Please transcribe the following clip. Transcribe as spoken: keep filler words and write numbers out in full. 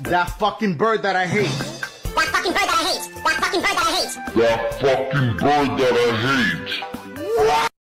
That fucking bird that I hate. That fucking bird that I hate. That fucking bird that I hate. That fucking bird that I hate.